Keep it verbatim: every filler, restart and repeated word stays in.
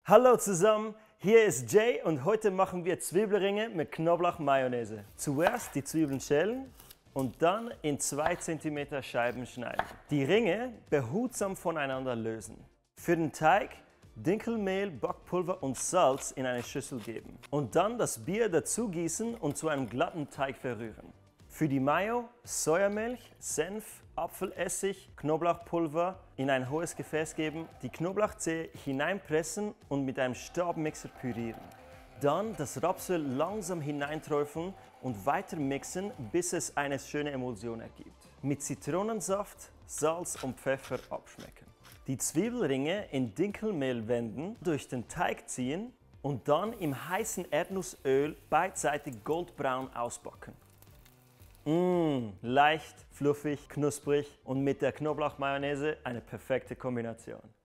Hallo zusammen, hier ist Jay und heute machen wir Zwiebelringe mit Knoblauch-Mayonnaise. Zuerst die Zwiebeln schälen und dann in zwei Zentimeter Scheiben schneiden. Die Ringe behutsam voneinander lösen. Für den Teig Dinkelmehl, Backpulver und Salz in eine Schüssel geben. Und dann das Bier dazu gießen und zu einem glatten Teig verrühren. Für die Mayo Sojamilch, Senf, Apfelessig, Knoblauchpulver in ein hohes Gefäß geben, die Knoblauchzehe hineinpressen und mit einem Stabmixer pürieren. Dann das Rapsöl langsam hineinträufeln und weiter mixen, bis es eine schöne Emulsion ergibt. Mit Zitronensaft, Salz und Pfeffer abschmecken. Die Zwiebelringe in Dinkelmehl wenden, durch den Teig ziehen und dann im heißen Erdnussöl beidseitig goldbraun ausbacken. Mmh, leicht, fluffig, knusprig und mit der Knoblauchmayonnaise eine perfekte Kombination.